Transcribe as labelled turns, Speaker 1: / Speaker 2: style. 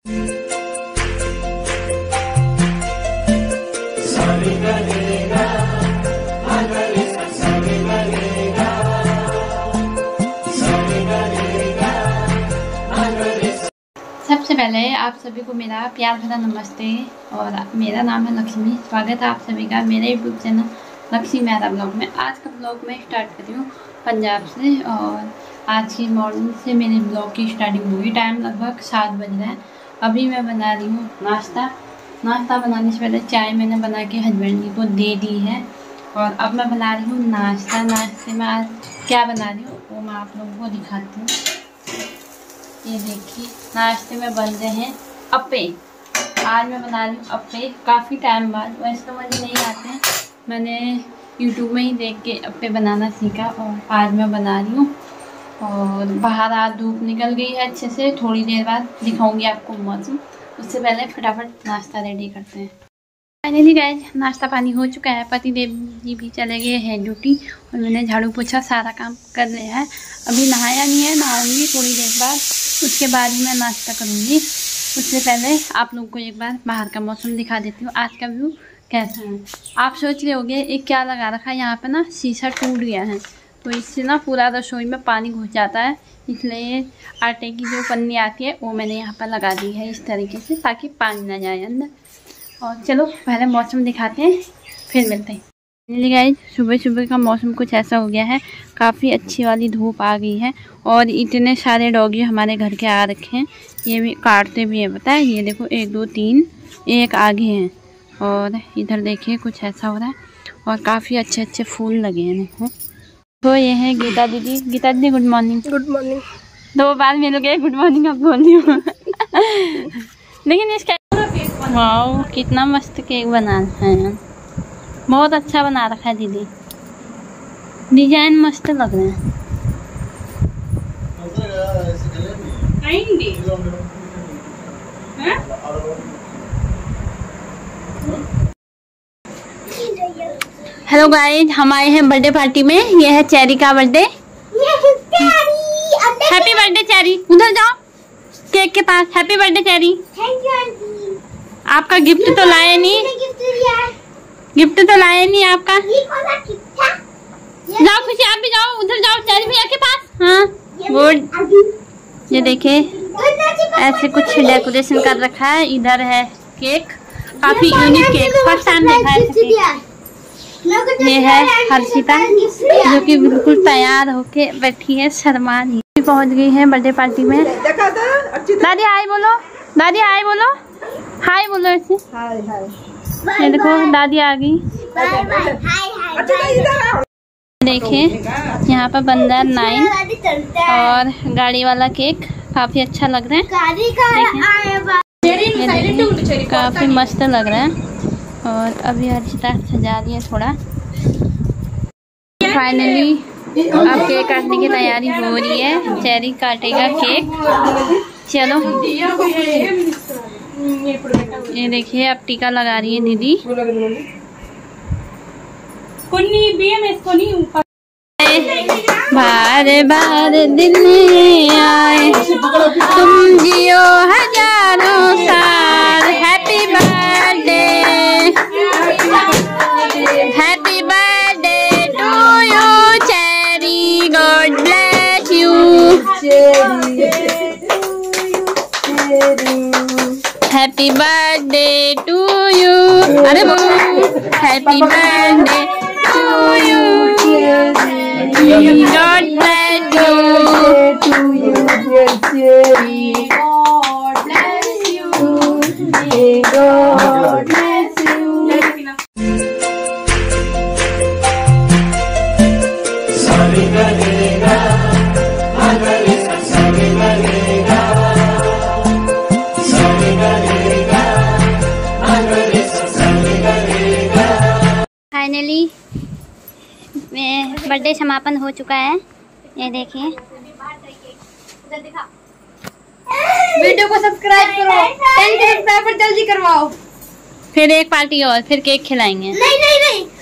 Speaker 1: सबसे पहले आप सभी को मेरा प्यार भरा नमस्ते और मेरा नाम है लक्ष्मी। स्वागत है आप सभी का मेरे YouTube channel Lakshmi Mehra blog में। आज का ब्लॉग मैं स्टार्ट कर रही हूँ पंजाब से और आज की मॉर्निंग से मेरे ब्लॉग की स्टार्टिंग हुई। टाइम लगभग 7 बज रहा है। अभी मैं बना रही हूँ नाश्ता बनाने से पहले चाय मैंने बना के हस्बैंड जी को दे दी है और अब मैं बना रही हूँ नाश्ते में आज क्या बना रही हूँ वो मैं आप लोगों को दिखाती हूँ। ये देखिए नाश्ते में बन रहे हैं अप्पे। आज मैं बना रही हूँ अप्पे काफ़ी टाइम बाद। वैसे तो मुझे नहीं आते हैं, मैंने यूट्यूब में ही देख के अप्पे बनाना सीखा और आज मैं बना रही हूँ। और बाहर आज धूप निकल गई है अच्छे से, थोड़ी देर बाद दिखाऊंगी आपको मौसम। उससे पहले फटाफट नाश्ता रेडी करते हैं। फाइनली गाइस नाश्ता पानी हो चुका है। पति देव जी भी चले गए हैं ड्यूटी और मैंने झाड़ू पोछा सारा काम कर लिया है। अभी नहाया नहीं है, नहाऊंगी थोड़ी देर बाद, उसके बाद ही मैं नाश्ता करूंगी। उससे पहले आप लोगों को एक बार बाहर का मौसम दिखा देती हूँ आज का व्यू कैसा है। आप सोच रहे होंगे ये क्या लगा रखा है यहाँ पे ना, शीशा टूट गया है तो इससे ना पूरा रसोई में पानी घुस जाता है, इसलिए आटे की जो पन्नी आती है वो मैंने यहाँ पर लगा दी है इस तरीके से ताकि पानी ना जाए अंदर। और चलो पहले मौसम दिखाते हैं फिर मिलते हैं। गाइस सुबह सुबह का मौसम कुछ ऐसा हो गया है, काफ़ी अच्छी वाली धूप आ गई है और इतने सारे डॉगी हमारे घर के आ रखे हैं। ये भी काटते भी हैं, पता है। ये देखो 1 2 3 एक आगे हैं और इधर देखिए कुछ ऐसा हो रहा है और काफ़ी अच्छे अच्छे फूल लगे हैं देखो। तो ये है गीता दीदी। गीता दीदी गुड मॉर्निंग। Good morning. 2 बार मिल गए गुड मॉर्निंग अब बोल रही हूँ। लेकिन इसका वाओ कितना मस्त केक बना है, बहुत अच्छा बना रखा है दीदी। डिजाइन मस्त लग रहा है। हेलो गाइस हम आए हैं बर्थडे पार्टी में। ये है चेरी का बर्थडे। Happy birthday cherry. उधर जाओ केक के पास। Happy birthday Cherry. आपका गिफ्ट तो लाए नहीं, गिफ्ट तो लाए नहीं आपका। जाओ खुशी आप भी जाओ, उधर जाओ चेरी भैया के पास। हाँ गुड। ये देखिए ऐसे कुछ डेकोरेशन कर रखा है। इधर है केक, काफी यूनिक केक, फर्स्ट टाइम देखा है केक। ये है हर्षिता जो कि बिल्कुल तैयार होके बैठी है, शर्मा रही। पहुंच गई है बर्थडे पार्टी में। दादी हाय बोलो, दादी हाय बोलो, हाय बोलो ऐसे। ये देखो दादी आ गई। देखिए यहाँ पर बन रहा है 9 और गाड़ी वाला केक काफी अच्छा लग रहा है। काफी मस्त लग रहा है और अभी हर्षिता सजा रही है थोड़ा। फाइनली अब केक काटने की तैयारी हो रही है। चेरी काटेगा केक। चलो ये देखिए अब टीका लगा रही है दीदी। बार बार दिल में आए तुम जियो हजारों साल। Happy birthday, happy birthday to you Cherry. God bless you. Happy birthday to you. अरे happy birthday to you. God bless you. God bless you. God bless you. Finally birthday समापन हो चुका है। ये देखिए
Speaker 2: वीडियो को सब्सक्राइब करो, 10 के सब्सक्राइबर जल्दी करवाओ।
Speaker 1: फिर एक पार्टी और फिर केक खिलाएंगे।
Speaker 2: नहीं नहीं नहीं